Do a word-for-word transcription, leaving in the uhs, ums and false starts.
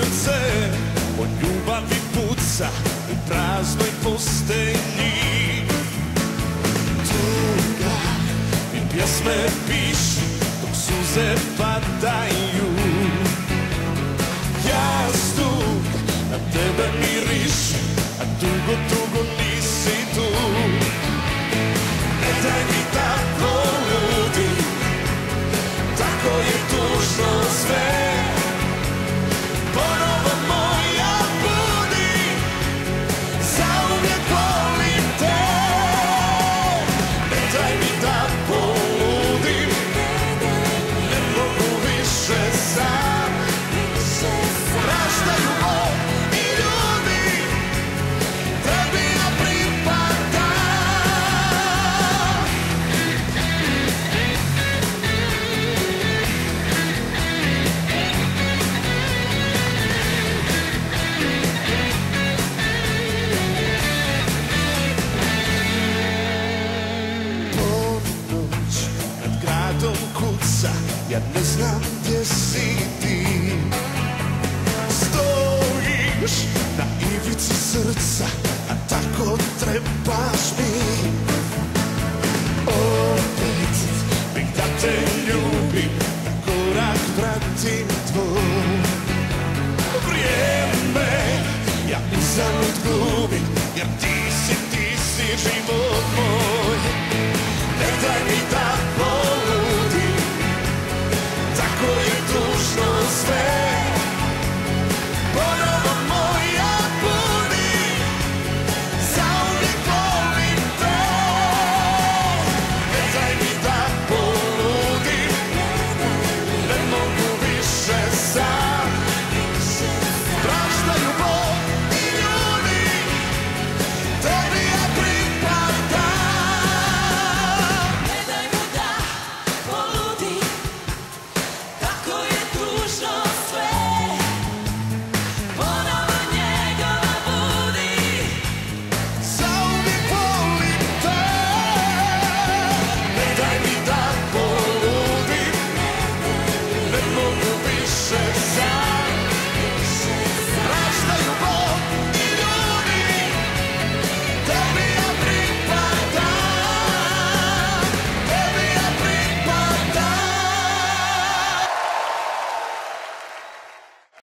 srce o ljubavi puca u praznoj postelji. Tuga i pjesme pišu dok suze padaju. Jastuk na tebe miriše, a dugo, dugo nisi tu. Ne daj mi da poludim, tako je tužno sve. Ponovo moja budi, zauvijek volim te. Ne daj mi da poludim, ne mogu više sam. Praštaju oni ljudi, tebi ja pripadam. Ponoć nad gradom kuca, ja ne znam gdje si ti. Stojiš na ivici srca, a tako trebaš mi. Opet bih da te ljubim, da korak pratim tvoj. Vrijeme ja uzalud gubim, jer ti si, ti si život.